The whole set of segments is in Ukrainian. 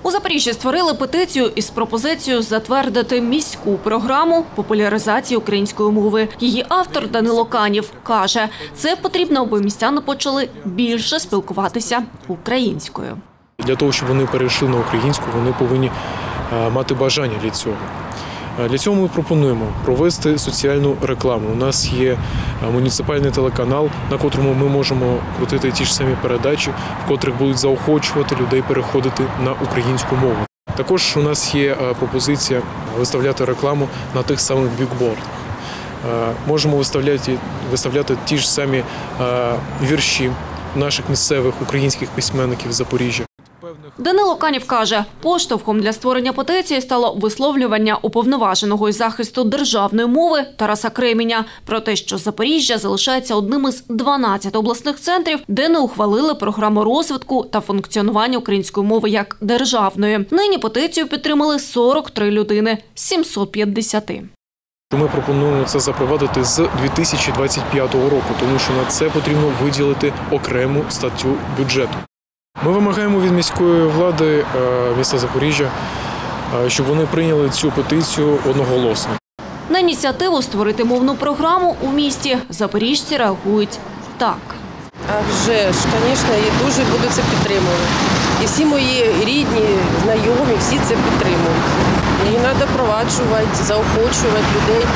У Запоріжжі створили петицію із пропозицією затвердити міську програму популяризації української мови. Її автор Данило Канів каже, це потрібно, аби містяни почали більше спілкуватися українською. Для того, щоб вони перейшли на українську, вони повинні мати бажання для цього. Для цього ми пропонуємо провести соціальну рекламу. У нас є муніципальний телеканал, на котрому ми можемо крутити ті ж самі передачі, в котрих будуть заохочувати людей переходити на українську мову. Також у нас є пропозиція виставляти рекламу на тих самих бікбордах. Можемо виставляти ті ж самі вірші наших місцевих українських письменників з Запоріжжя. Данило Канів каже, поштовхом для створення петиції стало висловлювання уповноваженого із захисту державної мови Тараса Кременя про те, що Запоріжжя залишається одним із 12 обласних центрів, де не ухвалили програму розвитку та функціонування української мови як державної. Нині петицію підтримали 43 людини з 750. Ми пропонуємо це запровадити з 2025 року, тому що на це потрібно виділити окрему статтю бюджету. Ми вимагаємо від міської влади міста Запоріжжя, щоб вони прийняли цю петицію одноголосно. На ініціативу створити мовну програму у місті запоріжці реагують так. А вже ж, звісно, і дуже буду це підтримувати. І всі мої рідні, знайомі, всі це підтримують. І треба впроваджувати, заохочувати людей,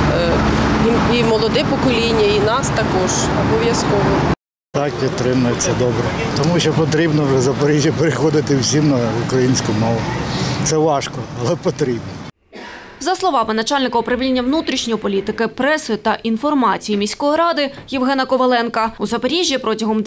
і молоде покоління, і нас також обов'язково. Так, підтримую, це добре. Тому що потрібно в Запоріжжі переходити всім на українську мову. Це важко, але потрібно. За словами начальника управління внутрішньої політики, преси та інформації міської ради Євгена Коваленка, у Запоріжжі протягом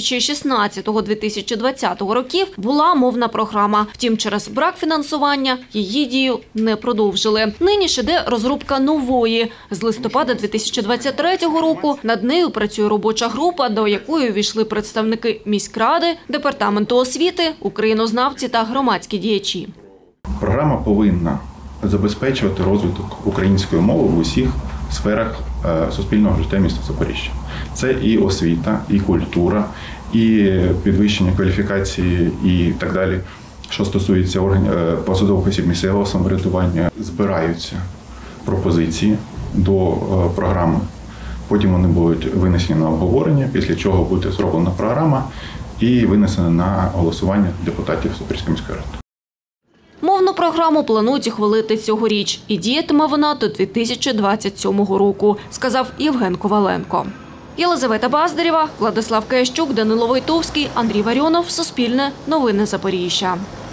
2016-2020 років була мовна програма. Втім, через брак фінансування її дію не продовжили. Нині ж іде розробка нової. З листопада 2023 року над нею працює робоча група, до якої увійшли представники міськради, департаменту освіти, українознавці та громадські діячі. Програма повинна забезпечувати розвиток української мови в усіх сферах суспільного життя міста Запоріжжя. Це і освіта, і культура, і підвищення кваліфікації і так далі. Що стосується посадових осіб місцевого самоврядування, збираються пропозиції до програми. Потім вони будуть винесені на обговорення, після чого буде зроблена програма і винесена на голосування депутатів Запорізької міської ради. Мовну програму планують ухвалити цьогоріч, і діятиме вона до 2027 року, сказав Євген Коваленко. Єлизавета Баздарєва, Владислав Киящук, Данило Войтовський, Андрій Варіонов. Суспільне. Новини Запоріжжя.